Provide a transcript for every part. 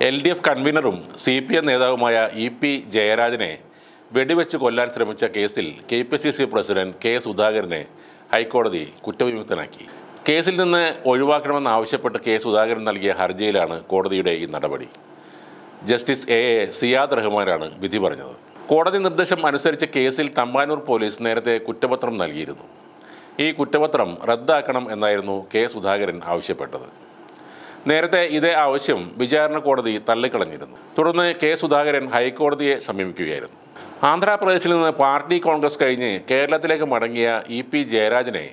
LDF കൺവീനറും CPM നേതാവുമായ EP ജയരാജനെ വെടിവെച്ച് കൊല്ലാൻ ശ്രമിച്ച കേസിൽ KPCC പ്രസിഡന്റ് K സുധാകരനെ ഹൈക്കോടതി കുറ്റവിമുക്തനാക്കി. കേസിൽ നിന്ന് ഒഴിവാക്കണമെന്നാവശ്യപ്പെട്ട് K സുധാകരൻ നൽകിയ ഹർജിയിലാണ് കോടതിയുടെ ഈ നടപടി. ജസ്റ്റിസ് AA സിയാദ് റഹ്മാനാണ് വിധി പറഞ്ഞത്. കോടതി നിർദ്ദേശം അനുസരിച്ച് കേസിൽ തമ്പാനൂർ പോലീസ് നേരത്തെ കുറ്റപത്രം നൽകിയിരുന്നു. ഈ കുറ്റപത്രം റദ്ദാക്കണം എന്നായിരുന്നു K സുധാകരൻ ആവശ്യപ്പെട്ടത്. നേരത്തെ ഇതേ ആവശ്യം വിചാരണ കോടതി തള്ളിക്കളഞ്ഞിരുന്നു. തുടർന്ന് K സുധാകരൻ ഹൈക്കോടതിയെ സമീപിക്കുകയായിരുന്നു. ആന്ധ്രാപ്രദേശിൽ നിന്ന് പാർട്ടി കോൺഗ്രസ് കഴിഞ്ഞ് കേരളത്തിലേക്ക് മടങ്ങിയ EP ജയരാജനെ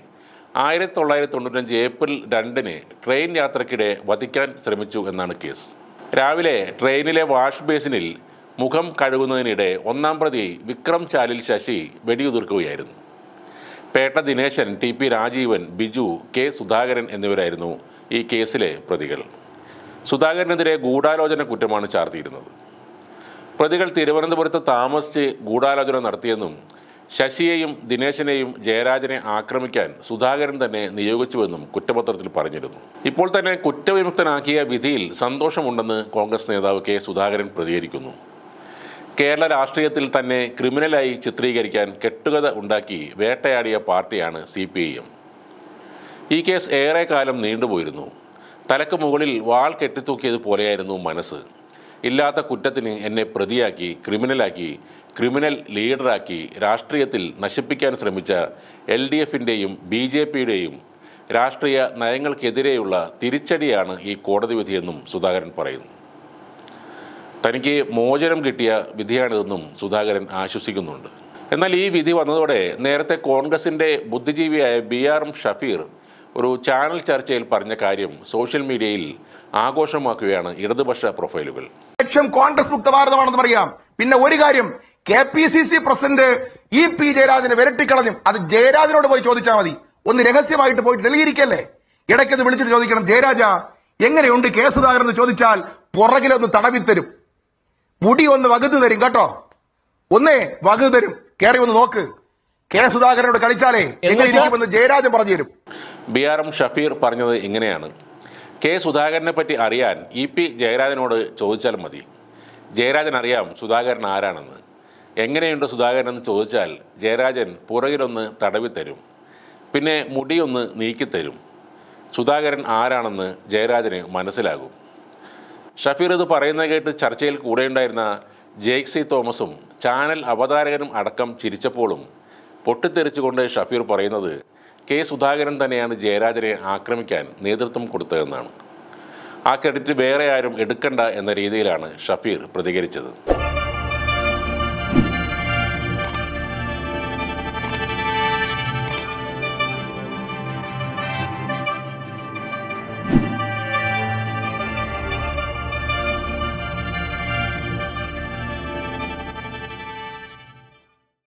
1995 ഏപ്രിൽ 2 ട്രെയിൻ യാത്രയ്ക്കിടെ വധിക്കാൻ ശ്രമിച്ചു എന്നാണ് കേസ്. രാവിലെ ട്രെയിനിലെ വാഷ് ബേസിനിൽ മുഖം കഴുകുന്നതിനിടെ ഒന്നാം പ്രതി വിക്രം ചാലിൽ ശശി വെടിയുതിർക്കുകയായിരുന്നു. പേട്ട ദിനേശൻ, TP രാജീവൻ, ബിജു, K സുധാകരൻ എന്നിവരായിരുന്നു ഈ കേസിലെ പ്രതികൾ. സുധാകരനെതിരെ ഗൂഢാലോചന കുറ്റമാണ് ചാർത്തിയിരുന്നത്. പ്രതികൾ തിരുവനന്തപുരത്ത് താമസിച്ച് ഗൂഢാലോചന നടത്തിയെന്നും ശശിയെയും ദിനേശനെയും ജയരാജനെ ആക്രമിക്കാൻ സുധാകരൻ തന്നെ നിയോഗിച്ചുവെന്നും കുറ്റപത്രത്തിൽ പറഞ്ഞിരുന്നു. ഇപ്പോൾ തന്നെ കുറ്റവിമുക്തനാക്കിയ വിധിയിൽ സന്തോഷമുണ്ടെന്ന് കോൺഗ്രസ് നേതാവ് K സുധാകരൻ പ്രതികരിക്കുന്നു. കേരള രാഷ്ട്രീയത്തിൽ തന്നെ ക്രിമിനലായി ചിത്രീകരിക്കാൻ കെട്ടുകഥ ഉണ്ടാക്കി വേട്ടയാടിയ പാർട്ടിയാണ് CPIM. ഈ കേസ് ഏറെ കാലം നീണ്ടുപോയിരുന്നു. തലക്ക് മുകളിൽ വാൾ കെട്ടിത്തൂക്കിയതുപോലെയായിരുന്നു മനസ്സ്. ഇല്ലാത്ത കുറ്റത്തിന് എന്നെ പ്രതിയാക്കി, ക്രിമിനലാക്കി, ക്രിമിനൽ ലീഡറാക്കി രാഷ്ട്രീയത്തിൽ നശിപ്പിക്കാൻ ശ്രമിച്ച LDFൻ്റെയും BJPയുടെയും രാഷ്ട്രീയ നയങ്ങൾക്കെതിരെയുള്ള തിരിച്ചടിയാണ് ഈ കോടതി വിധിയെന്നും സുധാകരൻ പറയുന്നു. തനിക്ക് മോചനം കിട്ടിയ വിധിയാണിതെന്നും സുധാകരൻ ആശ്വസിക്കുന്നുണ്ട്. എന്നാൽ ഈ വിധി വന്നതോടെ നേരത്തെ കോൺഗ്രസിൻ്റെ ബുദ്ധിജീവിയായ BRM ഷഫീർ ഒരു ചാനൽ ചർച്ചയിൽ പറഞ്ഞ കാര്യം സോഷ്യൽ മീഡിയയിൽ ആഘോഷമാക്കുകയാണ് ഇടതുപക്ഷ പ്രൊഫൈലുകൾ. ലക്ഷ്യം കോൺഗ്രസ് മുക്ത ഭാരതമാണെന്ന് പറയാം. പിന്നെ ഒരു കാര്യം, KPCC പ്രസിഡന്റ് EP ജയരാജനെ വിരട്ടിക്കളഞ്ഞു. അത് ജയരാജനോട് പോയി ചോദിച്ചാൽ മതി. ഒന്ന് രഹസ്യമായിട്ട് പോയിട്ട് ഡൽഹിയിരിക്കല്ലേ, ഇടയ്ക്കത് വിളിച്ചിട്ട് ചോദിക്കണം, ജയരാജ എങ്ങനെയുണ്ട് K സുധാകരൻ എന്ന് ചോദിച്ചാൽ പുറകിലൊന്ന് തടവിത്തരും, മുടി ഒന്ന് വകുതു തരും കേട്ടോ, ഒന്നേ വകുതു തരും, കയറി ഒന്ന് നോക്ക്. K സുധാകരനോട് കളിച്ചാലേ എങ്ങനെയിരിക്കുമെന്ന് ജയരാജൻ പറഞ്ഞു തരും. BRM ഷഫീർ പറഞ്ഞത് ഇങ്ങനെയാണ്: K സുധാകരനെ പറ്റി അറിയാൻ EP ജയരാജനോട് ചോദിച്ചാൽ മതി. ജയരാജൻ അറിയാം സുധാകരൻ ആരാണെന്ന്. എങ്ങനെയുണ്ട് സുധാകരൻ എന്ന് ചോദിച്ചാൽ ജയരാജൻ പുറകിലൊന്ന് തടവിത്തരും, പിന്നെ മുടിയൊന്ന് നീക്കിത്തരും. സുധാകരൻ ആരാണെന്ന് ജയരാജന് മനസ്സിലാകും. ഷഫീർ ഇത് പറയുന്നത് കേട്ട് ചർച്ചയിൽ കൂടെയുണ്ടായിരുന്ന ജെയ്ക്സി തോമസും ചാനൽ അവതാരകനും അടക്കം ചിരിച്ചപ്പോഴും പൊട്ടിത്തെറിച്ചുകൊണ്ട് ഷഫീർ പറയുന്നത് K സുധാകരൻ തന്നെയാണ് ജയരാജനെ ആക്രമിക്കാൻ നേതൃത്വം കൊടുത്തതെന്നാണ്. ആ ക്രെഡിറ്റ് വേറെ ആരും എടുക്കണ്ട എന്ന രീതിയിലാണ് ഷഫീർ പ്രതികരിച്ചത്.